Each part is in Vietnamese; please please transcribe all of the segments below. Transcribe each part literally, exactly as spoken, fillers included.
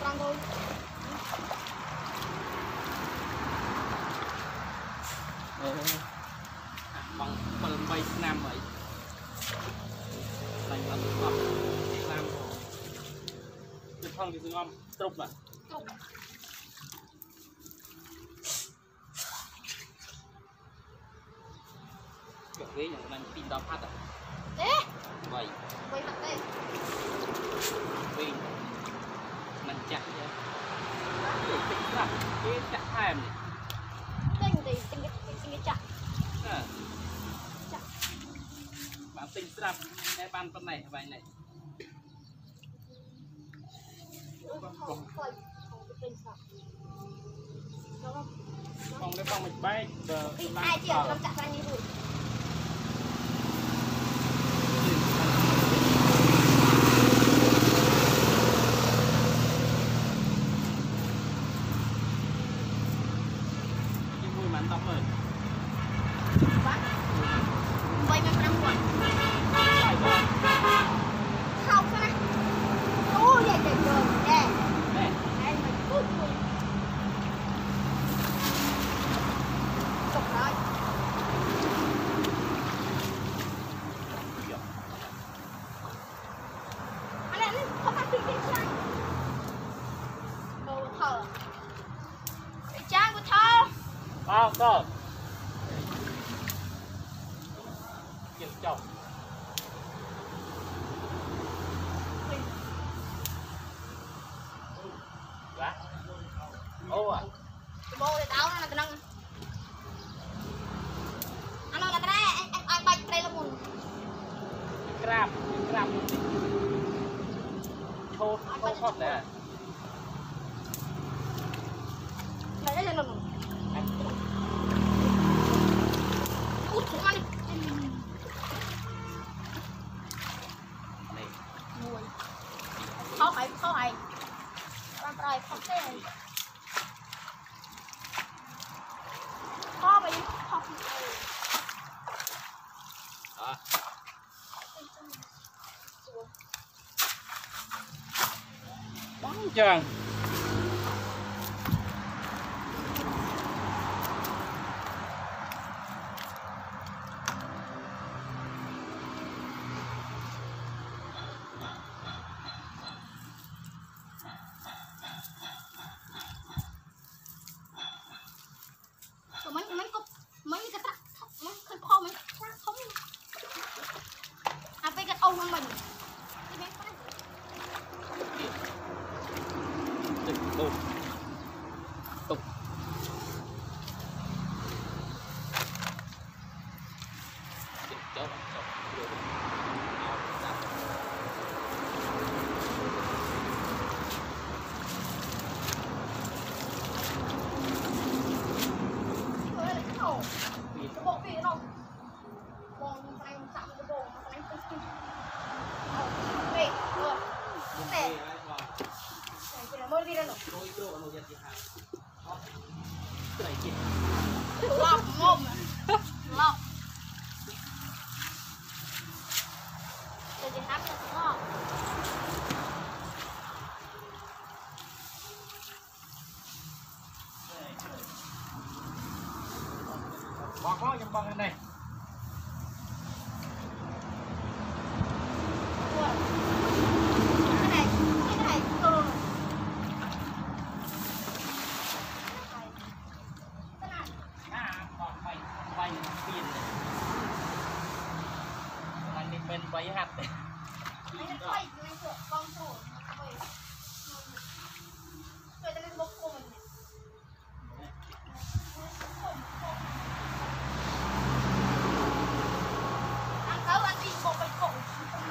con thôi. Bằng bằng bay nam vậy. Thành là được làm làm được không thì ngon trục à. Trục. Kiểu ghế nhà mình pin đo phát à. Thế. Vậy. Vậy mặt đây. Pin. Mình chặt chứ. Để pin ra cái chặt hai này. Tinh thì tinh cái tinh cái chặt. À. Chặt. Bạn tinh sập cái ban bên này vậy này. Không không không tinh sập. Đúng không? Không cái phong mình bay giờ ai chỉ làm chặt ra như vậy. Tóc rồi. Vậy mà năm quần. Không phải. Ô vậy để rồi. Nè. Nè. Đây mà cút rồi. Cục rồi. Anh em không phải tìm cái trang. Đồ thở. Cái trang của thở. Không, có. Kiểu chồng. Dạ. Ô à. Bố để tao nó là cái năng. Anh nói là cái này anh anh bay đây là một. Crab, crab. Chốt, chốt chốt đấy. Này đây là một. Út chúng ăn đi. Mùi. Khó phải, khó phải. Làm rồi, khó thế này. Khó phải, khó phải. Đó. Bắn chàng. Mấy mấy cục mấy cái tắc mấy cái kho mấy cái không à cái âu của mình tục tục bộ phim đâu còn phải sắm cái đồ mà anh không tin về rồi để để mới đi đâu lọc mồm lọc để chị hát được không bỏ khó trong băng này cái này cái này rồi bay pin này mình bên bay hạt này quay cái cửa con sổ quay quay lên bốc của mình ăn cấu ăn đi bộ bạch cổ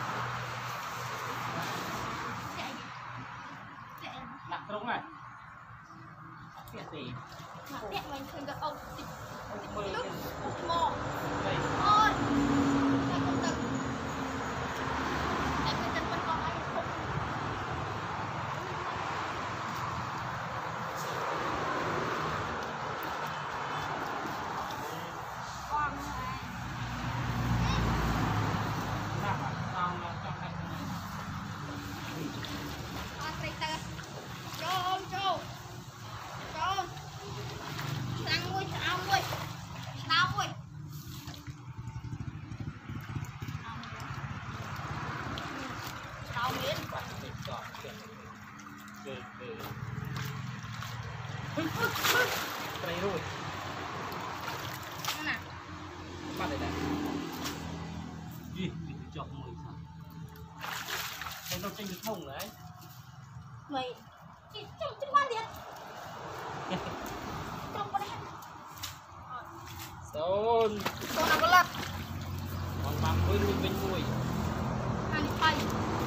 đặt đúng này tiện gì mà tiện mình thường gặp ông lúc mò ôi này không từng này cái chân vẫn còn ai không con này con này trong đây con tay tơ vô bắt được chọn được được được đây rồi nè bắt đây này gì mình chọn mười sao em đâu tranh được thông đấy mày chỉ trong trong quan điện trong quan điện Sơn Sơn nào có lật còn bằng với lui bên mùi ăn đi bay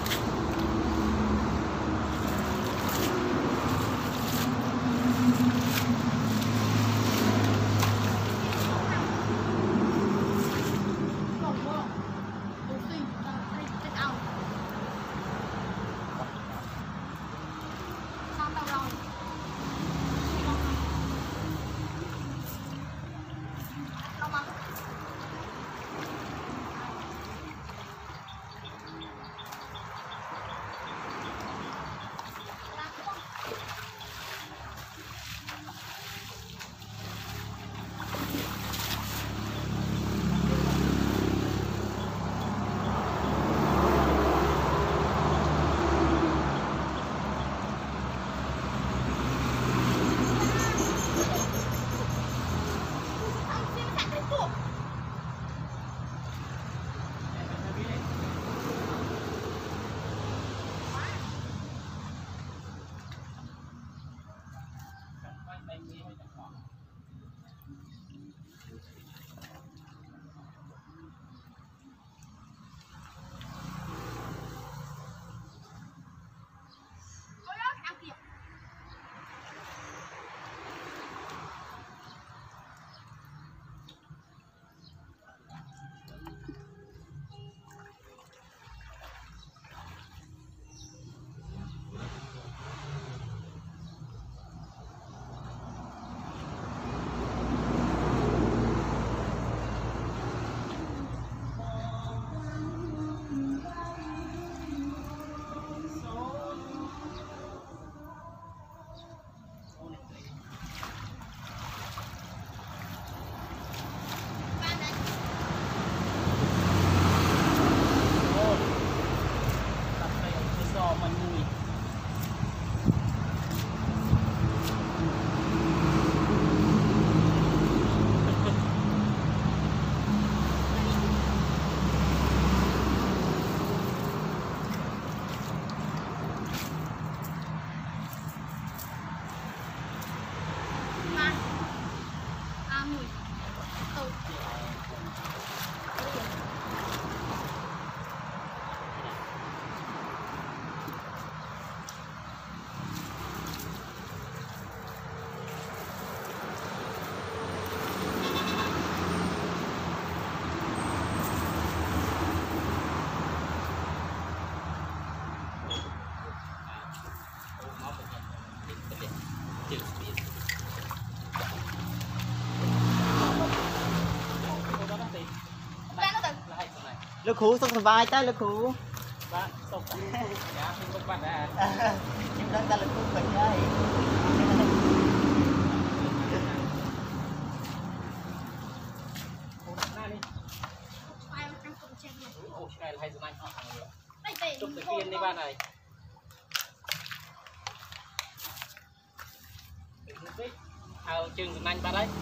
Lực khú xong rồi vai tay lực khú bạn sốc giá không có bạn à nhưng đang ta lực khú bệnh đây ôi này là hay dùng anh họ thằng nữa chụp tự kiên đi bạn này ao chừng dùng anh bạn đấy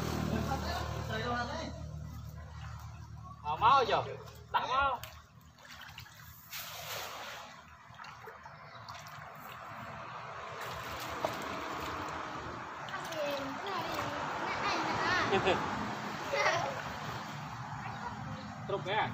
họ máu giờ đặt máu trục nha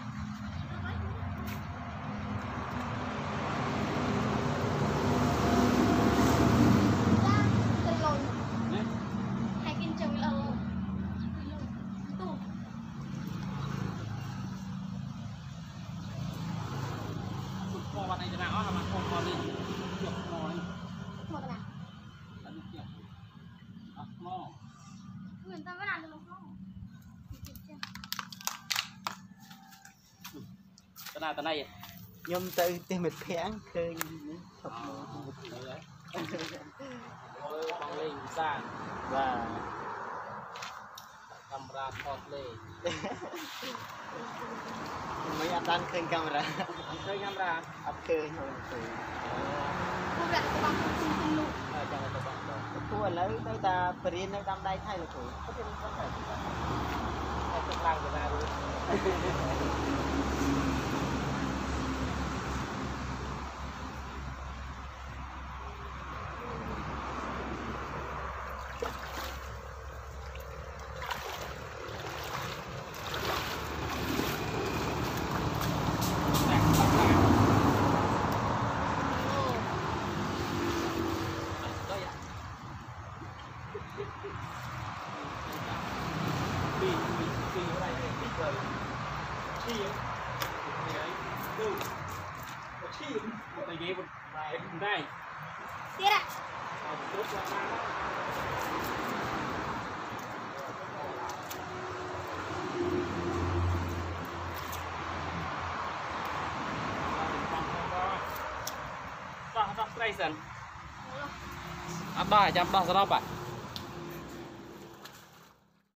bạn này thế nào là bạn không có đi chuột mò đi một cái nào ăn chuột ốc mò người ta vẫn làm được không cái nào cái này nhôm tự tìm một phèn khơi đấy ôi bằng lên xa và camera thọt lên mấy anh đang khơi camera ăn chơi nhâm ra ập chơi thôi chơi cô đặt cái băng chung chung luôn ờ chẳng là tập bạn rồi thua lấy đây ta Prin đây đam đai thay là thủ có thể có thể em không làm được ra luôn đi đi đi ở đây này thích rồi chi ấy thì ấy đâu có chi một tay ghế một cái cùng đây tiếc ạ vào một tốt qua ba đó đó đó đây dần à ba trăm ba mươi ba